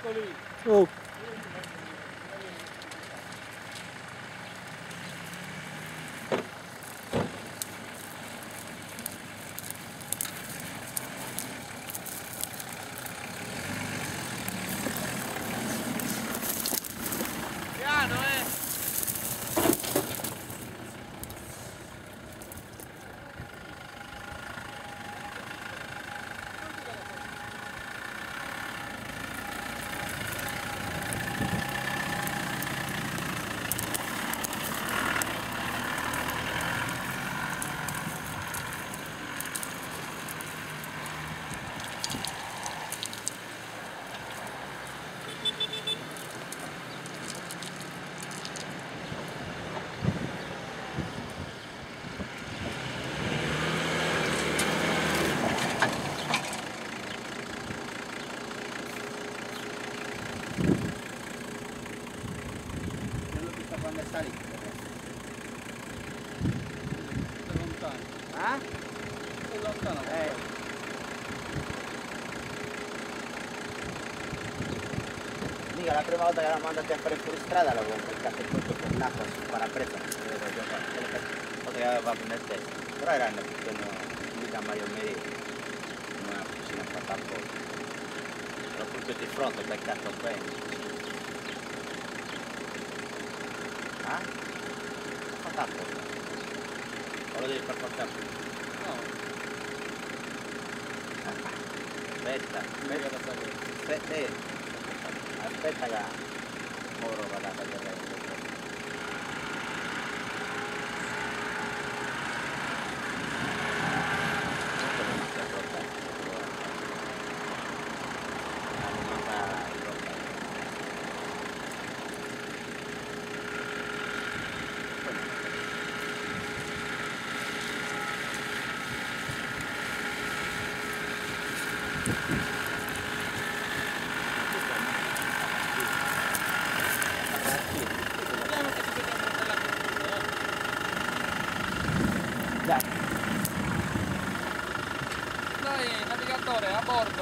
Eccoli. Oh. Piano, Quando è salito? è lontano. Ah? È lontano. Mica la prima volta che l'hanno mandati a fare fuori strada l'avevo beccato tutto con l'acqua sul parabrezza, non sapevo già fare. Cosa che aveva nel testa. Però era mica Mario Meri, in una cucina fatta apposta. L'ho tutto di fronte, beccato bene. Ah? Fatta apposta. O lo devi far portare? No, Aspetta, mica da sapere. aspetta che ora vado a tagliare. Dai, navigatore, a bordo.